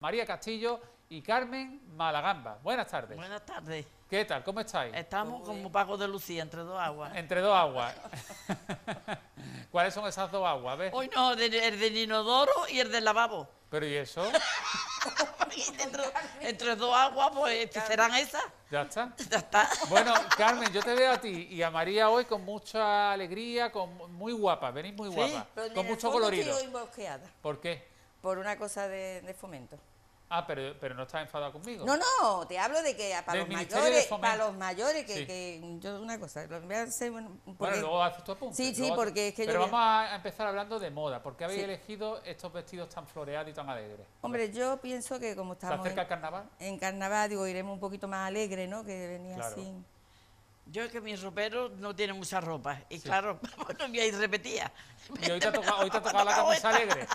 María Castillo y Carmen Malagamba. Buenas tardes. Buenas tardes. ¿Qué tal? ¿Cómo estáis? Estamos como Paco de Lucía, entre dos aguas. Entre dos aguas. ¿Cuáles son esas dos aguas? A ver. Hoy no, el del inodoro y el del lavabo. ¿Pero y eso? Entre dos aguas, pues, ¿serán esas? ¿Ya está? Ya está. Bueno, Carmen, yo te veo a ti y a María hoy con mucha alegría, muy guapa, venís muy guapa, Pero con en el mucho fondo colorido. estoy bosqueada ¿Por qué? por una cosa de fomento. Ah, pero no estás enfadada conmigo. No, no, te hablo de que para Del los Ministerio de mayores, Fomento. para los mayores, Sí. que yo una cosa, lo voy a hacer, bueno, Bueno, porque- luego haces tu apunte. Sí, sí, luego porque es que Pero yo... vamos a empezar hablando de moda. ¿Por qué habéis Sí. elegido estos vestidos tan floreados y tan alegres? Hombre, yo pienso que como ¿Se estamos acerca el carnaval? en carnaval, digo, iremos un poquito más alegre, ¿no? Que venía Claro. así. Yo es que mi ropero no tiene mucha ropa. Y Sí. claro, bueno, me repetía. Y hoy te ha tocado la camisa alegre.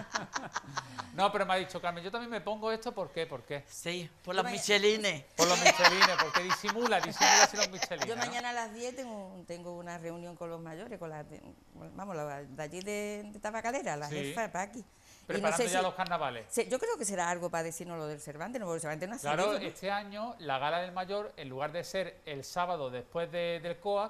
No, pero me ha dicho Carmen, yo también me pongo esto, ¿por qué? ¿Por qué? Sí, por Yo las Michelines. Por los michelines, porque disimula si los michelines. Yo ¿no? mañana a las 10 tengo una reunión con los mayores, con las vamos, de allí de Tabacalera, la Sí. jefa para aquí. Y no Preparando sé ya si- los carnavales. yo creo que será algo para decirnos lo del Cervantes, no, porque el Cervantes no ha Claro, salido, ¿no? este año la Gala del Mayor, en lugar de ser el sábado después del COAC,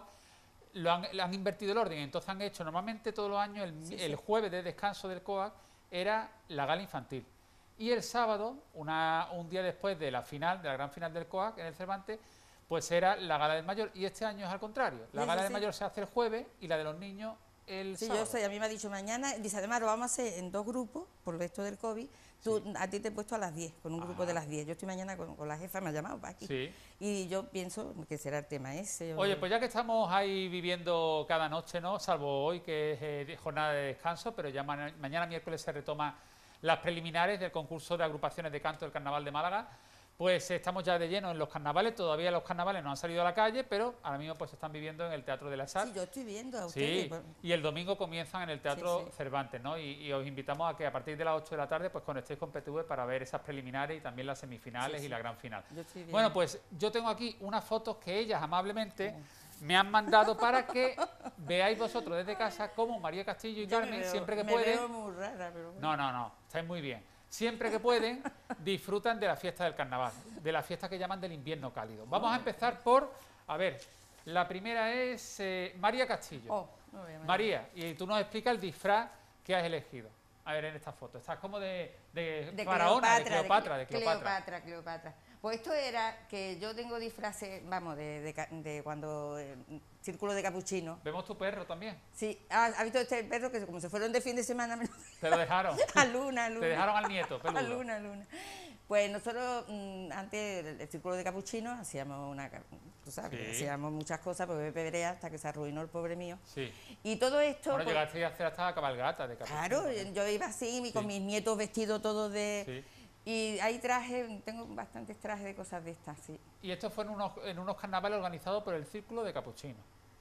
le han invertido el orden. Entonces han hecho, normalmente todos los años, el jueves de descanso del COAC era la gala infantil. Y el sábado, un día después de la final, de la gran final del COAC en el Cervantes, pues era la Gala del Mayor. Y este año es al contrario. La Sí, Gala sí, del sí. Mayor se hace el jueves y la de los niños el Sí, sábado. yo sé, a mí me ha dicho mañana, dice, además lo vamos a hacer en dos grupos, por esto del COVID, a ti te he puesto a las 10, con un grupo de las 10, yo estoy mañana con la jefa, me ha llamado para aquí, Sí. y yo pienso que será el tema ese. Oye, pues ya que estamos ahí viviendo cada noche, ¿no? Salvo hoy, que es jornada de descanso, pero ya mañana miércoles se retoma las preliminares del concurso de agrupaciones de canto del Carnaval de Málaga. Pues estamos ya de lleno en los carnavales, todavía los carnavales no han salido a la calle, pero ahora mismo pues se están viviendo en el Teatro de la Sal. Sí, yo estoy viendo a Sí, ustedes. pues, y el domingo comienzan en el Teatro Sí, sí. Cervantes, ¿no? Y os invitamos a que a partir de las 8 de la tarde pues conectéis con PTV para ver esas preliminares y también las semifinales Sí, y sí. la gran final. Yo estoy viendo. Bueno, pues yo tengo aquí unas fotos que ellas amablemente me han mandado para que veáis vosotros desde casa cómo María Castillo y yo me Carmen, veo- siempre que me pueden... veo muy rara, pero bueno. No, estáis muy bien. Siempre que pueden, disfrutan de la fiesta del carnaval, de la fiesta que llaman del invierno cálido. Vamos a empezar por, a ver, la primera es María Castillo. Oh, no voy a mandar. María, y tú nos explicas el disfraz que has elegido. A ver, en esta foto. Estás como de faraona, de Cleopatra. Cleopatra. Pues esto era que yo tengo disfraces, vamos, de cuando círculo de capuchino. Vemos tu perro también. Sí, ¿has visto este perro que como se fueron de fin de semana Te lo dejaron. a Luna, Te dejaron al nieto, a peludo. Luna, Luna. Pues nosotros antes el círculo de capuchino hacíamos tú sabes, Sí. hacíamos muchas cosas, pues Pepe Berea hasta que se arruinó el pobre mío. Sí. Y todo esto, Bueno, pues, llegaste a hacer hasta la cabalgata de capuchino. claro, también. yo iba así, con Sí. mis nietos vestidos todos de... Sí. Y hay tengo bastantes trajes de cosas de estas, sí. Y esto fue en unos carnavales organizados por el Círculo de Capuchino.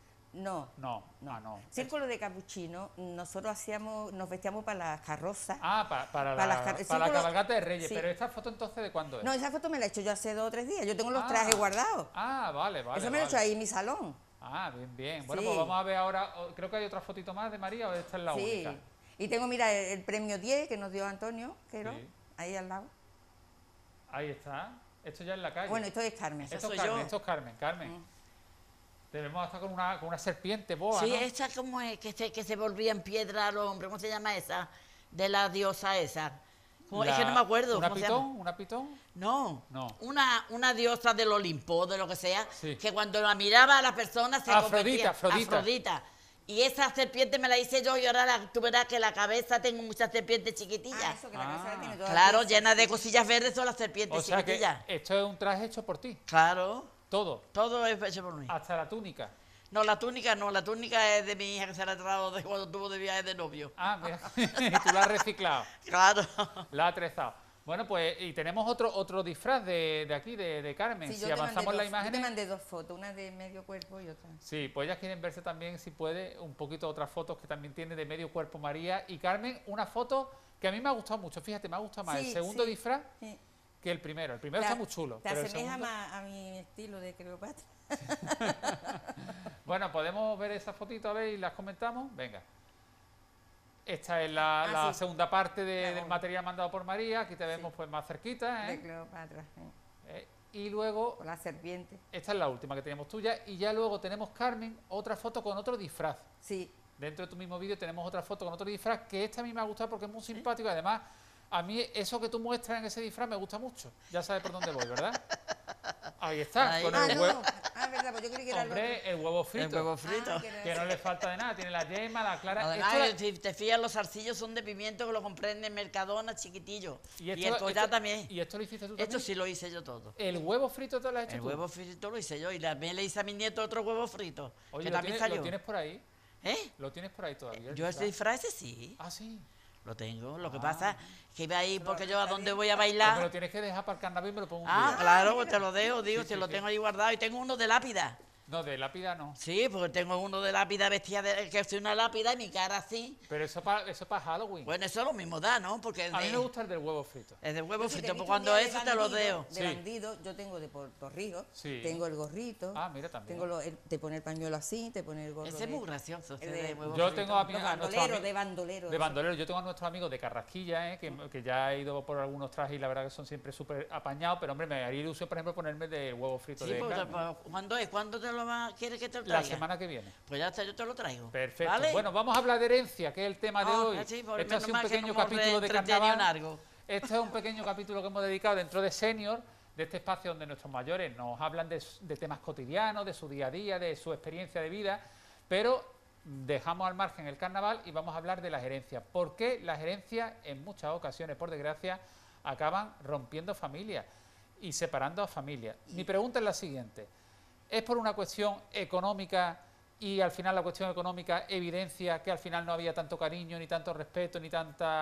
No, No. círculo de capuchino, nosotros nos vestíamos para las carrozas. Ah, para Para la las para la cabalgata de Reyes. sí. Pero esta foto entonces, ¿de cuándo es? No, esa foto me la he hecho yo hace 2 o 3 días, yo tengo los Ah. trajes guardados. Ah, vale. Eso me lo he hecho ahí en mi salón. Ah, bien. Bueno, Sí. pues vamos a ver ahora, creo que hay otra fotito más de María, o esta es la Sí. única. Y tengo, mira, el premio 10 que nos dio Antonio, Quero, Sí. ahí al lado. Ahí está. Esto ya en la calle. Bueno, esto es Carmen. esto Eso es soy Carmen, yo. esto es Carmen. Mm. Te vemos hasta con una serpiente boa, Sí, ¿no? esa como es que se volvía en piedra al hombre. ¿Cómo se llama esa? De la diosa esa. Es que no me acuerdo. ¿Una ¿cómo se llama? pitón? ¿Una pitón? No, No. Una diosa del Olimpo, de lo que sea, Sí. que cuando la miraba a la persona se convertía. Afrodita. Afrodita. Y esa serpiente me la hice yo y ahora tú verás que la cabeza tengo muchas serpientes chiquitillas. Ah, eso, que la cabeza la tiene toda Claro, tiesa, llenas de sí. cosillas verdes son las serpientes O sea que chiquitillas. esto es un traje hecho por ti. Claro, Todo. todo es hecho por mí. Hasta la túnica. No, la túnica no, la túnica es de mi hija que se la ha traído de cuando tuvo de viaje de novio. Ah, mira. Tú la has reciclado. Claro. La has atrezado. Bueno, pues, y tenemos otro disfraz de aquí, de Carmen. Sí, Si yo te mandé avanzamos la yo imagen. te mandé 2 fotos, una de medio cuerpo y otra. Sí, pues ellas quieren verse también, si puede, un poquito otras fotos que también tiene de medio cuerpo María y Carmen. Una foto que a mí me ha gustado mucho, fíjate, me ha gustado más Sí, el segundo sí. disfraz Sí. que el primero. El primero Te está a- muy chulo. Te pero el asemeja segundo- más a mi estilo de Cleopatra. Bueno, podemos ver esa fotito, a ver, y las comentamos. Venga. Esta es la sí. segunda parte del Claro. material mandado por María. Aquí te vemos pues más cerquita, De ¿eh? Cleopatra, Y luego, con la serpiente. esta es la última que tenemos tuya. Y ya luego tenemos, Carmen, otra foto con otro disfraz. Sí, Dentro de tu mismo vídeo tenemos otra foto con otro disfraz, que esta a mí me ha gustado porque es muy simpático. Y además, a mí eso que tú muestras en ese disfraz me gusta mucho. Ya sabes por dónde voy, ¿verdad? Ahí está, Ahí. con ah, el no, huevo. verdad, pues yo creí que era Hombre, el huevo El frito. huevo frito. Ah, que era- Que no le falta de nada. Tiene la yema, la clara. Además, Esto la- si te fijas, los zarcillos son de pimiento que lo compré en el Mercadona, chiquitillo. Y, esto- el collar esto- también. ¿Y esto lo hiciste tú Esto también? sí lo hice yo todo. ¿El huevo frito te lo has hecho El tú? huevo frito lo hice yo y también le hice a mi nieto otro huevo frito, Oye, que ¿lo también tienes, salió. lo tienes por ahí? ¿Eh? ¿Lo tienes por ahí todavía? el Yo ese disfraz? disfraz ese sí, Ah, sí. lo tengo. Lo que pasa es que iba ahí porque yo a está donde bien. voy a Pues me lo bailar. tienes que dejar para el carnaval y me lo pongo un Ah, día. claro, pues te lo dejo, digo, Sí, si sí, lo sí. tengo ahí guardado. Y tengo uno de lápida. No, de lápida no. Sí, porque tengo uno de lápida vestida de que soy una lápida y mi cara así. Pero eso para Halloween. Bueno, eso lo mismo da, ¿no? Porque A mí me gusta el del huevo frito. es de huevo Yo sí te he frito, visto pues cuando un día de eso te lo bandido, dejo. De Sí. bandido, yo tengo de Puerto Rico, Sí. tengo el gorrito. Ah, mira, también. Tengo te pone el pañuelo así, te pone el gorro. Ese es muy gracioso, ese el de huevo Yo frito. tengo a Los nuestro bandoleros, amigo- de bandolero. De bandolero. Yo tengo a nuestros amigos de Carrasquilla, que ya he ido por algunos trajes y la verdad que son siempre súper apañados. Pero hombre, me haría ilusión, por ejemplo, ponerme de huevo frito Sí, de pues, carne. pues, ¿cuándo es? ¿Cuándo te lo quieres que te lo La traiga? semana que viene. Pues ya está, yo te lo traigo. Perfecto. ¿Vale? Bueno, vamos a hablar de herencia, que es el tema de Ah, hoy. sí, por Esto ha menos sido un mal que pequeño no hemos capítulo de entretenido carnaval. en algo. Este es un pequeño capítulo que hemos dedicado dentro de Senior, de este espacio donde nuestros mayores nos hablan de temas cotidianos, de su día a día, de su experiencia de vida, pero dejamos al margen el carnaval y vamos a hablar de las herencias. ¿Por qué las herencias, en muchas ocasiones, por desgracia, acaban rompiendo familias y separando a familias? Mi pregunta es la siguiente. ¿Es por una cuestión económica y al final la cuestión económica evidencia que al final no había tanto cariño, ni tanto respeto, ni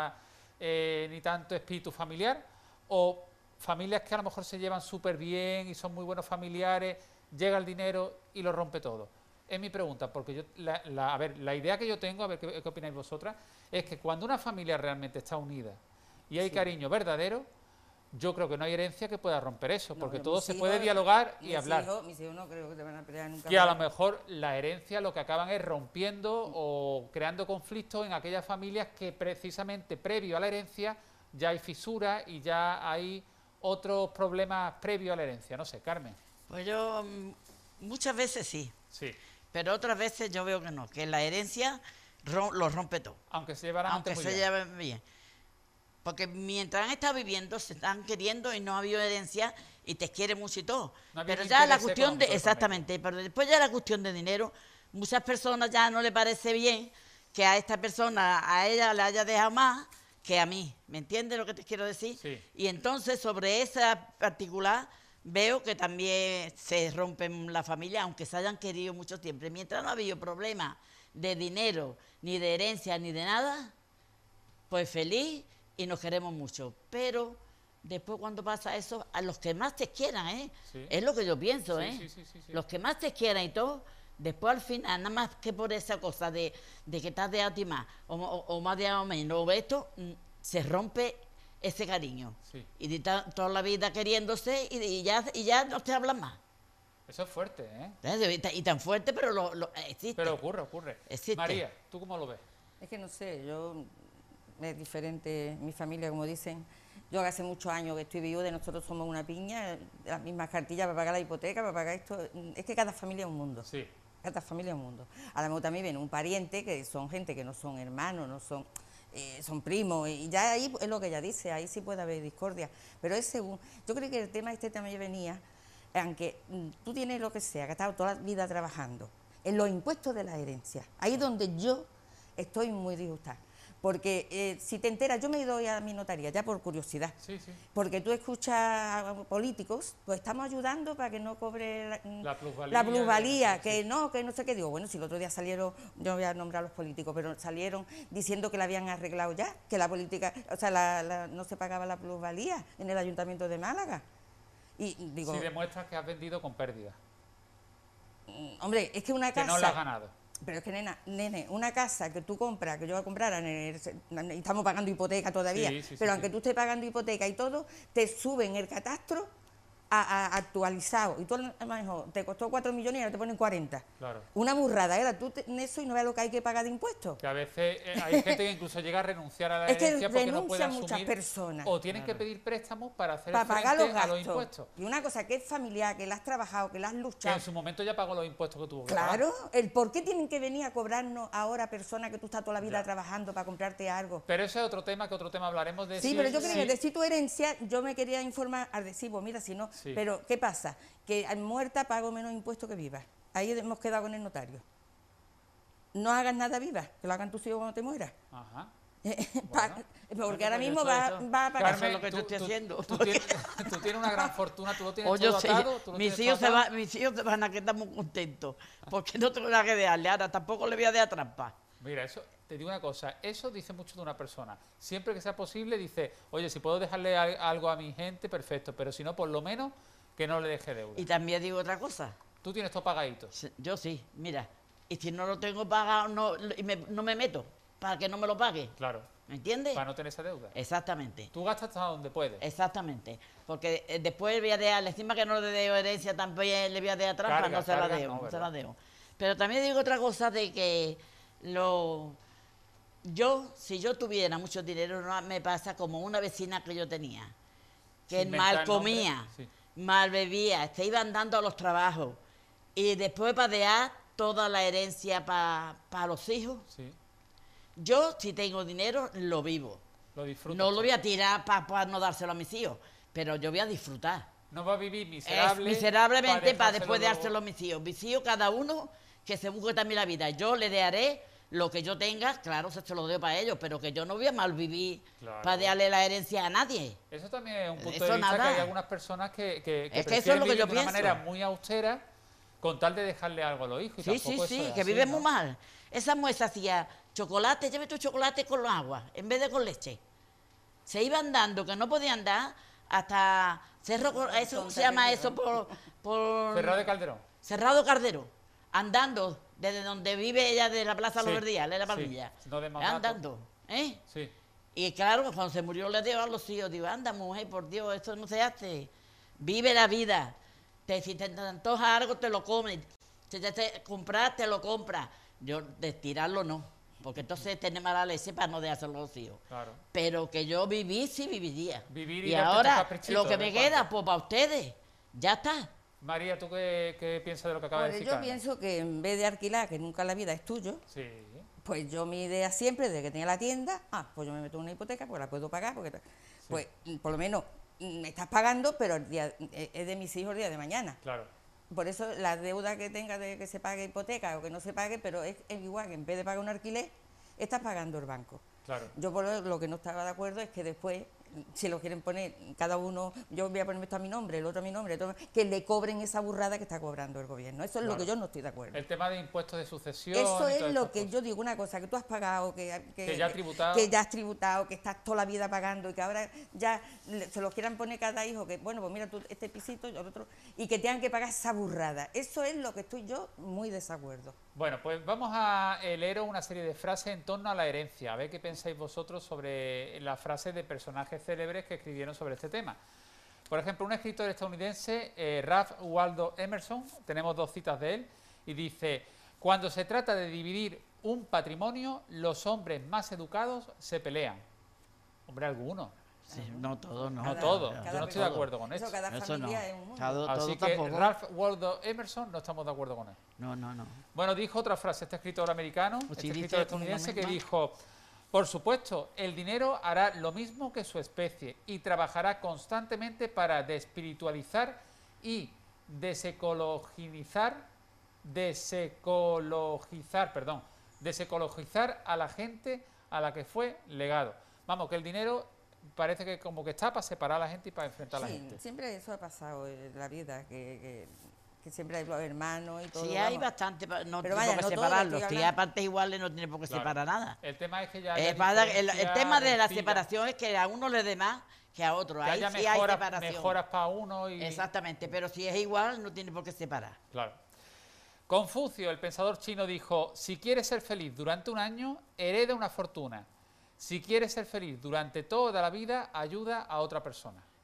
tanto espíritu familiar? ¿O familias que a lo mejor se llevan súper bien y son muy buenos familiares, llega el dinero y lo rompe todo? Es mi pregunta, porque yo, a ver, la idea que yo tengo, a ver qué opináis vosotras, es que cuando una familia realmente está unida y hay cariño verdadero, yo creo que no hay herencia que pueda romper eso, porque yo, todo mis se hijos- puede dialogar y mis hablar. Mis hijos no creo que te van a pelear nunca. Que a lo por- mejor la herencia lo que acaban es rompiendo o creando conflictos en aquellas familias que precisamente previo a la herencia ya hay fisuras y ya hay otros problemas previo a la herencia. No sé, Carmen. Pues yo muchas veces sí, Sí. pero otras veces yo veo que no, que la herencia lo rompe todo, Aunque se llevaran aunque antes muy se bien. lleven bien. Porque mientras han estado viviendo, se están queriendo y no ha habido herencia y te quiere mucho y todo. No ha habido Pero ya la interés cuestión de, económico de por exactamente, pero después ya la cuestión de dinero, muchas personas ya no le parece bien que a esta persona, a ella le haya dejado más que a mí. ¿Me entiendes lo que te quiero decir? Sí. Y entonces sobre esa particular veo que también se rompen la familia, aunque se hayan querido mucho tiempo. Mientras no ha habido problema de dinero, ni de herencia, ni de nada, pues feliz y nos queremos mucho. Pero después cuando pasa eso, a los que más te quieran, Sí. es lo que yo pienso, Sí, sí. los que más te quieran y todo, después al final, nada más que por esa cosa de que te has dejado a ti más, o más de o menos, o esto, se rompe ese cariño. Sí. Y de toda la vida queriéndose y ya no te hablan más. Eso es fuerte, ¿eh? Y tan fuerte, pero existe. Pero ocurre. Existe. María, ¿tú cómo lo ves? Es que no sé, yo es diferente, mi familia, como dicen. Yo hace muchos años que estoy viuda, nosotros somos una piña, las mismas cartillas para pagar la hipoteca, para pagar esto. Es que cada familia es un mundo. Sí. Cada familia es un mundo. A lo mejor también viene un pariente, que son gente que no son hermanos, no son, son primos, y ya ahí es lo que ella dice, ahí sí puede haber discordia. Pero es según, yo creo que el tema este también venía, aunque tú tienes lo que sea, que has estado toda la vida trabajando, en los impuestos de la herencia, ahí es donde yo estoy muy disgustada. Porque si te enteras, yo me he ido hoy a mi notaría, ya por curiosidad. Sí. Porque tú escuchas a políticos, pues estamos ayudando para que no cobre La plusvalía. la plusvalía, Sí. que no sé qué. Digo, bueno, si el otro día salieron, yo no voy a nombrar a los políticos, pero salieron diciendo que la habían arreglado ya, que la política, o sea, no se pagaba la plusvalía en el Ayuntamiento de Málaga. Y digo, Si demuestras que has vendido con pérdida, hombre, es que una que casa... no la has ganado. Pero es que, nene, una casa que tú compras, que yo voy a comprar, y estamos pagando hipoteca todavía, Sí, pero aunque tú estés pagando hipoteca y todo, te suben el catastro actualizado, y tú a lo mejor te costó 4 millones y ahora te ponen 40. Claro. Una burrada, era tú en eso y no veas lo que hay que pagar de impuestos. Que a veces hay gente que incluso llega a renunciar a la Es que herencia porque no puede renuncian muchas asumir, personas. o tienen que pedir préstamos para hacer Para pagar frente los a los gastos. impuestos. Y una cosa que es familiar, que la has trabajado, que la has Que luchado. en su momento ya pagó los impuestos que tuvo que pagar. Claro, el por qué tienen que venir a cobrarnos ahora personas que tú estás toda la vida Ya. trabajando para comprarte algo. Pero ese es otro tema, que otro tema hablaremos de Sí, si- pero yo creo si- que de si tu herencia, yo me quería informar al decir, pues mira, si no, Sí. pero ¿qué pasa? Que al muerta pago menos impuestos que viva. Ahí hemos quedado con el notario. No hagas nada viva, que lo hagan tus hijos cuando te mueras. Ajá. Porque ahora pues mismo eso- va a pagar. Carmen, eso es lo que tú- yo estoy tú- haciendo. Tú tienes una gran fortuna, tú lo tienes Oye, todo sí, atado. Tú lo mis tienes hijos, todo atado. mis hijos se van a quedar muy contentos, porque no tengo nada que dejarle, ahora tampoco le voy a dar trampa. Mira, eso, te digo una cosa, eso dice mucho de una persona. Siempre que sea posible dice, oye, si puedo dejarle algo a mi gente, perfecto, pero si no, por lo menos que no le deje deuda. Y también digo otra cosa, Tú tienes todo pagadito. yo sí, mira, y si no lo tengo pagado, no me meto, para que no me lo pague, Claro, ¿me entiendes? para no tener esa deuda. Exactamente. Tú gastas hasta donde puedes. Exactamente, porque después voy a dejarle, encima que no le deo herencia, también le voy a dejar trampa, Carga, no se la carga, deo, no, no se ¿verdad? la deo. Pero también digo otra cosa de que si yo tuviera mucho dinero, no me pasa como una vecina que yo tenía, que Sin mal mentar nombre, comía, sí. mal bebía, se iba andando a los trabajos y después para dejar toda la herencia para los hijos. Sí, Yo, si tengo dinero, lo vivo. lo disfrutas. No lo voy a tirar para no dárselo a mis hijos, pero yo voy a disfrutar. No va a vivir Es miserable. miserablemente para después dejárselo dárselo a mis hijos. Mis hijos, cada uno, que se busque también la vida. Yo le dejaré lo que yo tenga, claro, se lo doy para ellos, pero que yo no voy a malvivir Claro. para darle la herencia a nadie. Eso también es un punto Eso de vista nada. que hay algunas personas que Es que eso es prefieren lo que vivir yo de una pienso. manera muy austera con tal de dejarle algo a los hijos. Y Sí, sí, tampoco eso sí, es que así, vive ¿no? muy mal. Esa muestra hacía chocolate, lleve tu chocolate con agua, en vez de con leche. Se iba andando, que no podía andar, hasta eso se llama eso por Ferrado de Calderón. Cerrado Cardero, andando desde donde vive ella, de la Plaza Sí, Los Verdiales, de la sí, Palmilla. no de más datos. Andando, ¿eh? Sí, Y claro, cuando se murió le dio a los hijos, digo, anda mujer, por Dios, esto no se hace. Vive la vida. Si te antoja algo, te lo comes. Si te compras, te lo compras. Yo de tirarlo no, porque entonces tenés mala leche para no dejárselo a los hijos. claro. Pero que yo viví, sí viviría. Vivir y y darte tus ahora, caprichitos lo que de me vez en queda, cuando. pues para ustedes, ya está. María, ¿tú qué piensas de lo que acaba de Pues decir yo Carmen? pienso que en vez de alquilar, que nunca en la vida es tuyo, Sí, pues yo mi idea siempre, desde que tenía la tienda, pues yo me meto en una hipoteca, pues la puedo pagar, porque pues por lo menos me estás pagando, pero es de mis hijos el día de mañana. claro. Por eso la deuda que tenga de que se pague hipoteca o que no se pague, pero es igual que en vez de pagar un alquiler, estás pagando el banco. Claro. Yo por lo que no estaba de acuerdo es que después, si lo quieren poner cada uno, yo voy a ponerme esto a mi nombre, el otro a mi nombre, que le cobren esa burrada que está cobrando el gobierno. Eso es lo Claro. que yo no estoy de acuerdo. El tema de impuestos de sucesión. Eso y es todas lo estas que cosas. yo digo, una cosa, que tú has pagado, que ya has tributado. que ya has tributado, que estás toda la vida pagando y que ahora ya se los quieran poner cada hijo, que bueno, pues mira tú este pisito y el otro, y que tengan que pagar esa burrada. Eso es lo que estoy yo muy desacuerdo. Bueno, pues vamos a leer una serie de frases en torno a la herencia. A ver qué pensáis vosotros sobre las frases de personajes célebres que escribieron sobre este tema. Por ejemplo, un escritor estadounidense, Ralph Waldo Emerson, tenemos dos citas de él, y dice: cuando se trata de dividir un patrimonio, los hombres más educados se pelean. Hombre, algunos. Sí, no todo, no. No todo. cada Yo no estoy de persona. acuerdo con Eso, esto. cada Eso familia no. es un mundo. Todo Así que tampoco. Ralph Waldo Emerson no estamos de acuerdo con él. No, no, no. Bueno, dijo otra frase este escritor americano, Pues este sí, escritor dice como la estadounidense, que misma. dijo: por supuesto, el dinero hará lo mismo que su especie y trabajará constantemente para despiritualizar y desecologizar a la gente a la que fue legado. Vamos, que el dinero parece que como que está para separar a la gente y para enfrentar a la Sí, gente. siempre eso ha pasado en la vida, que siempre hay los hermanos y todo. Sí, hay vamos. bastante, no Pero tiene vaya, por qué no todo, separarlos. estoy Si hay hablando- partes iguales, no tiene por qué Claro. separar nada. El tema es que ya El tema de la separación es que a uno le dé más que a otro. que Ahí haya sí hay mejoras, separación. mejoras para uno y... Exactamente, pero si es igual, no tiene por qué separar. Claro. Confucio, el pensador chino, dijo: si quieres ser feliz durante un año, hereda una fortuna. Si quieres ser feliz durante toda la vida, ayuda a otra persona.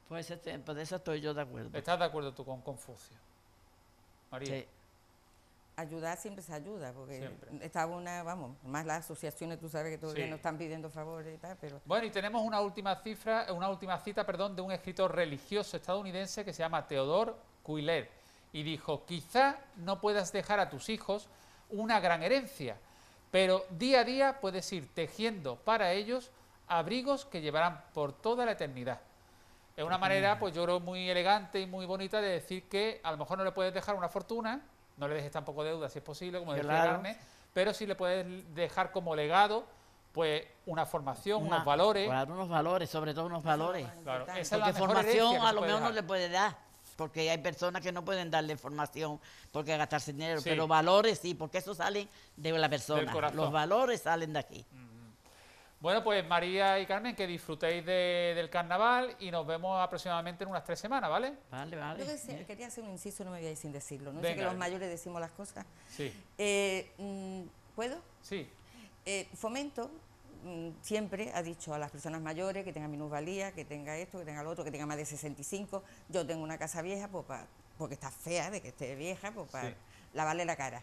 Pues por eso estoy yo de acuerdo. ¿Estás de acuerdo tú con Confucio? María. Sí. Ayudar siempre se ayuda, porque Siempre. estaba vamos, más las asociaciones, tú sabes que todavía Sí. nos están pidiendo favores y tal, pero... Bueno, y tenemos una última cita, de un escritor religioso estadounidense que se llama Theodore Cuillet, y dijo: quizá no puedas dejar a tus hijos una gran herencia, pero día a día puedes ir tejiendo para ellos abrigos que llevarán por toda la eternidad. Es una manera, pues yo creo, muy elegante y muy bonita de decir que a lo mejor no le puedes dejar una fortuna, no le dejes tampoco deuda si es posible, como decía Claro. Carmen, pero sí le puedes dejar como legado pues una formación, unos valores. Claro, unos valores, sobre todo unos valores. Claro, Importante. esa es la Porque mejor herencia formación que a se lo puede mejor no dejar. le puede dar, porque hay personas que no pueden darle formación porque gastarse dinero, Sí. pero valores sí, porque eso salen de la persona. corazón. Los valores salen de aquí. Bueno, pues María y Carmen, que disfrutéis del carnaval y nos vemos aproximadamente en unas 3 semanas, ¿vale? Vale, Yo vale. quería hacer un inciso, no me voy a ir sin decirlo, ¿no? Sé Venga. que los mayores decimos las cosas. Sí, ¿Puedo? sí, Fomento siempre ha dicho a las personas mayores que tengan minusvalía, que tenga esto, que tenga lo otro, que tenga más de 65. Yo tengo una casa vieja, pues porque está fea de que esté vieja, pues para Sí. lavarle la cara.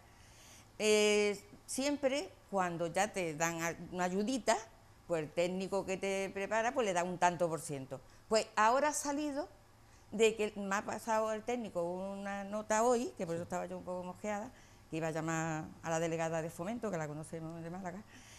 Siempre cuando ya te dan una ayudita, pues el técnico que te prepara pues le da un tanto por ciento. Pues ahora ha salido de que me ha pasado el técnico una nota hoy, que por eso estaba yo un poco mosqueada, que iba a llamar a la delegada de Fomento, que la conocemos de Málaga,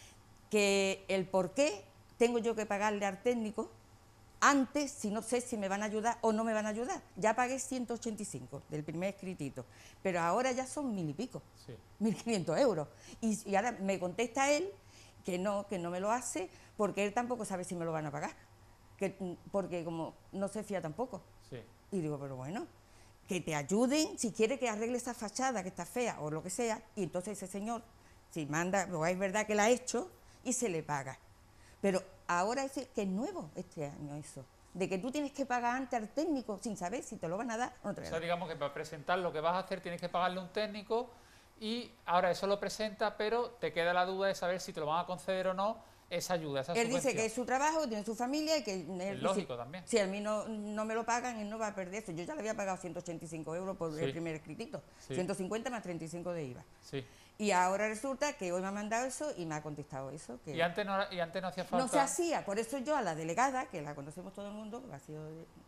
que el por qué tengo yo que pagarle al técnico antes, si no sé si me van a ayudar o no me van a ayudar. Ya pagué 185 del primer escritito, pero ahora ya son 1000 y pico, sí. 1500 euros. Y ahora me contesta él que no me lo hace porque él tampoco sabe si me lo van a pagar, porque como no se fía tampoco. Sí. Y digo, pero bueno, que te ayuden si quiere que arregle esa fachada que está fea o lo que sea, y entonces ese señor, si manda, pues es verdad que la ha hecho y se le paga. Pero ahora es que es nuevo este año eso, de que tú tienes que pagar antes al técnico sin saber si te lo van a dar o no te O lo sea, van a dar. digamos que para presentar lo que vas a hacer tienes que pagarle a un técnico y ahora eso lo presenta, pero te queda la duda de saber si te lo van a conceder o no esa ayuda, esa Él dice subvención. que es su trabajo, que tiene su familia y que... Es lógico también. Si a mí no me lo pagan, él no va a perder eso. Yo ya le había pagado 185 euros por Sí. el primer escritito, Sí. 150 más 35 de IVA. Sí. Y ahora resulta que hoy me ha mandado eso y me ha contestado eso. Que Y antes no hacía falta. no se hacía, por eso yo a la delegada, que la conocemos todo el mundo, que ha sido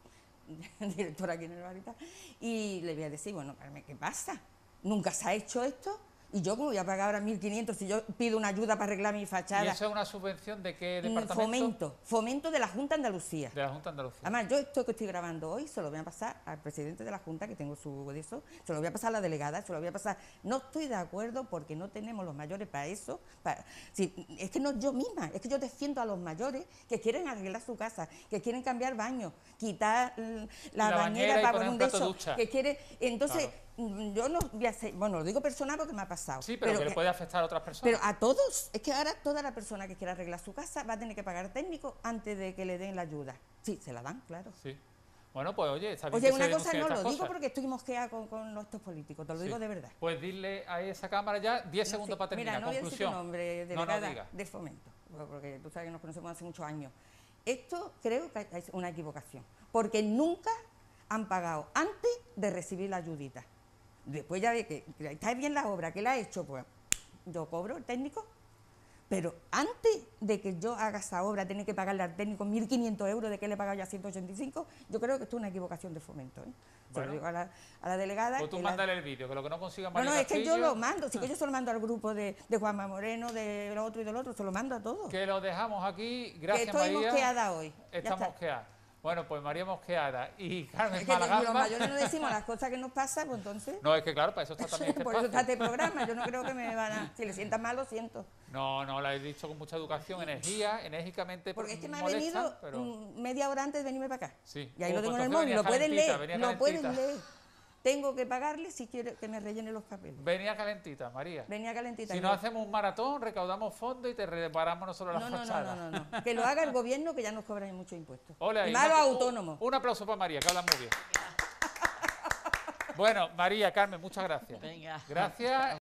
directora aquí en el Barita, y le voy a decir, bueno, Carmen, ¿qué pasa? Nunca se ha hecho esto, y yo como voy a pagar ahora 1.500 si yo pido una ayuda para arreglar mi ¿Y fachada. eso es una subvención de qué departamento? Fomento de la Junta de Andalucía. De la Junta de Andalucía. Además, yo esto que estoy grabando hoy se lo voy a pasar al presidente de la Junta, que tengo su de eso, se lo voy a pasar a la delegada, se lo voy a pasar. No estoy de acuerdo porque no tenemos los mayores para eso. Es que no yo misma, es que yo defiendo a los mayores que quieren arreglar su casa, que quieren cambiar baños, quitar la bañera y para poner poner un un de plato de esos, ducha. que quiere. Entonces, Claro. yo no voy a hacer, bueno, lo digo personal porque me ha pasado. Sí, pero que le puede afectar a otras personas. Pero a todos, es que ahora toda la persona que quiera arreglar su casa va a tener que pagar técnico antes de que le den la ayuda. Sí, se la dan, claro. Sí. Bueno, pues oye, está bien Oye, que se una cosa denuncien no estas lo digo cosas. porque estoy mosqueada con estos políticos, te lo Sí. digo de verdad. Pues dile a esa cámara ya 10 No segundos sé, para terminar. Mira, no voy a decir tu Conclusión. nombre, No nos delegada diga. de Fomento, porque tú sabes que nos conocemos hace muchos años. Esto creo que es una equivocación, porque nunca han pagado antes de recibir la ayudita. Después ya ve que está bien la obra, que la ha hecho, pues yo cobro el técnico, pero antes de que yo haga esa obra, tener que pagarle al técnico 1.500 euros, de que le he pagado ya 185, yo creo que esto es una equivocación de Fomento. Se Bueno. lo digo a la delegada. Pues tú que mándale el vídeo, que lo que no consiga No, María es que yo Castillo, lo mando, sí que yo se lo mando al grupo de Juanma Moreno, de lo otro y del otro, se lo mando a todos. que lo dejamos aquí. Que Gracias, estoy María. mosqueada hoy. Ya Está está. mosqueada. Bueno, pues María mosqueada y Carmen Es que los Malagamba. mayores no decimos las cosas que nos pasan, pues entonces... No, es que claro, para eso está también este por eso está espacio. este programa, yo no creo que me van a... Si le sientas mal, lo siento. No, lo he dicho con mucha educación, energía, enérgicamente. Porque es que me ha molesta, venido pero... media hora antes de venirme para acá. Sí. Y ahí lo Pues tengo en el entonces móvil, lo venía pueden calentita, leer, venía lo pueden calentita. leer. Tengo que pagarle si quiere que me rellene los papeles. Venía calentita, María. Venía calentita. Si yo- no hacemos un maratón, recaudamos fondos y te reparamos nosotros las fachadas. No. Que lo haga el gobierno, que ya nos cobran muchos impuestos. Ole ahí, Y más los un- autónomos. Un aplauso para María, que habla muy bien. Bueno, María, Carmen, muchas gracias. Venga. Gracias.